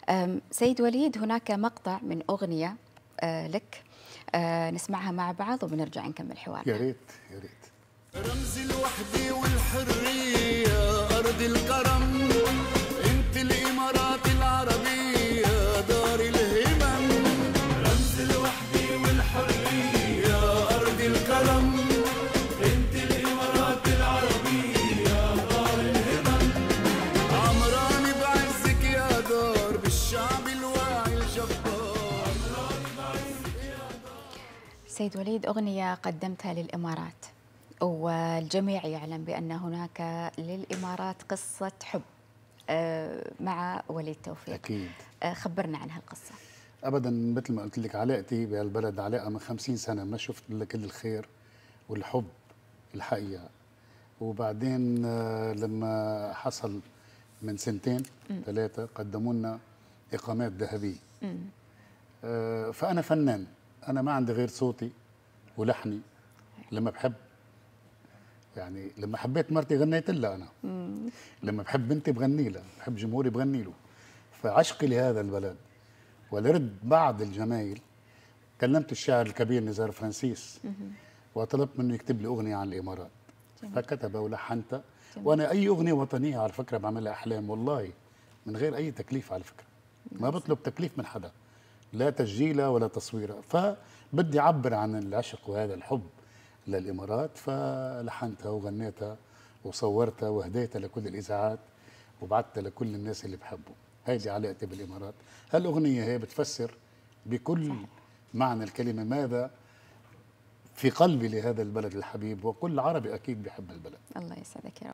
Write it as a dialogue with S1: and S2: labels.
S1: سيد وليد، هناك مقطع من أغنية لك، نسمعها مع بعض وبنرجع نكمل حوارنا.
S2: يا ريت يا ريت.
S3: رمز الوحدة والحرية، أرض الكرم، انت الإمارات العربية، دار الهمم. رمز الوحدة والحرية، أرض الكرم، انت الإمارات العربية، دار الهمم. عمراني بعزك يا دار، بالشعب الواعي الجبار.
S1: سيد وليد، أغنية قدمتها للإمارات، والجميع يعلم بأن هناك للإمارات قصة حب مع وليد توفيق.
S2: أكيد.
S1: خبرنا عن هالقصة.
S2: أبدا، مثل ما قلت لك، علاقتي بهالبلد علاقة من 50 سنة ما شفت إلا كل الخير والحب الحقيقة. وبعدين لما حصل من سنتين ثلاثة قدموا لنا إقامات ذهبية. فأنا فنان، أنا ما عندي غير صوتي ولحني. لما بحب، يعني لما حبيت مرتي غنيت لها أنا. لما بحب بنتي بغني لها، بحب جمهوري بغني له. فعشقي لهذا البلد ولرد بعض الجمايل، كلمت الشاعر الكبير نزار فرانسيس وطلبت منه يكتب لي أغنية عن الإمارات. فكتبها ولحنتها. وأنا أي أغنية وطنية على فكرة بعملها أحلام، والله من غير أي تكليف على فكرة. ما بطلب تكليف من حدا، لا تسجيلها ولا تصويرها. فبدي أعبر عن العشق وهذا الحب للإمارات، فلحنتها وغنيتها وصورتها وهديتها لكل الإذاعات وبعثتها لكل الناس اللي بحبوا. هيدي علاقتي بالإمارات. هالأغنية هي بتفسر بكل معنى الكلمة ماذا في قلبي لهذا البلد الحبيب، وكل عربي أكيد بيحب البلد.
S1: الله يسعدك يا رب.